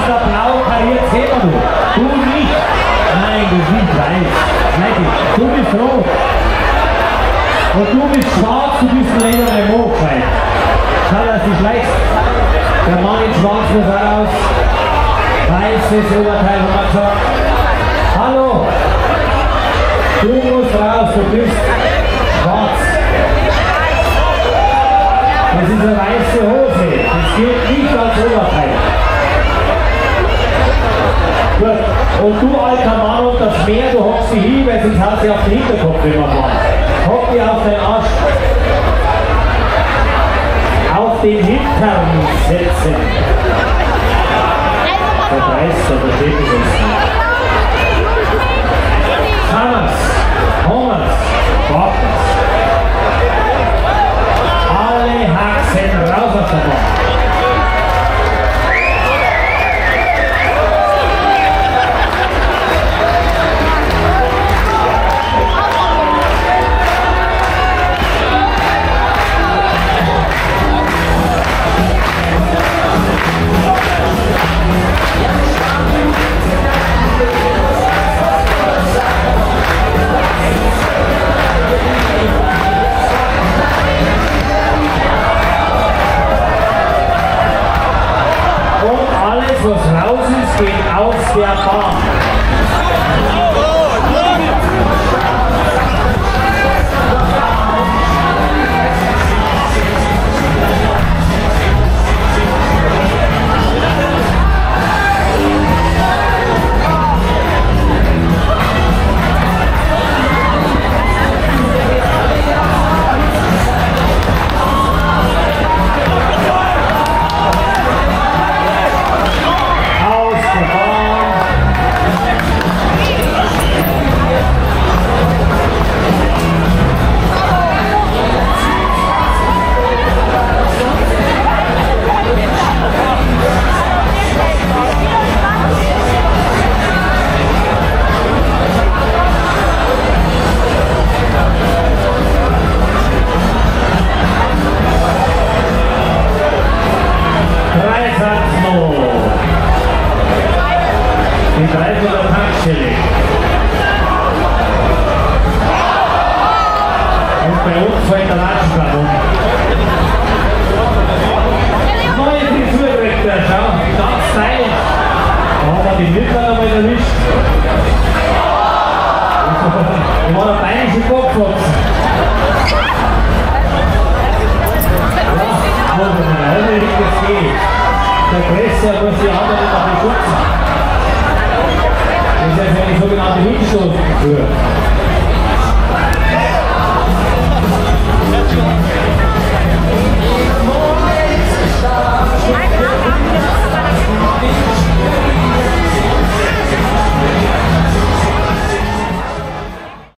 da blau kariert, sehen wir nur. Du nicht. Nein, du bist nicht weiß. Nein, du bist rot. Und du bist schwarz, du bist ein lederner Moorschein. Schau, dass du schleichst. Der Mann in Schwarz muss raus. Weißes Oberteil haben wir gesagt. Hallo. Du musst raus, du bist schwarz. Das ist eine weiße Hose. Das gilt nicht als Oberteil. Gut. Und du alter Mann und das Meer, du hockst dich hin, weil sonst hat sie auf den Hinterkopf immer mal. Hock dich auf den Arsch. Auf den Hintern setzen. Der Preis, der steht es uns. Hammers, Hommers, Bartens. Alle Haxen raus aus der Bahn. Was raus ist, geht aus der Bahn. Die dreiviertel Tankstelle. Und bei uns fällt der Latschenplan um. Neue Frisur kriegt er, schau, ganz stylisch. Da haben wir die Mütter einmal erwischt. Da war der beinische Kopfwachsen. Ja, muss man in der Hölle richtig gehen. Der Presser muss die anderen noch beschützen. Das ist eine sogenannte Windstoßkultur.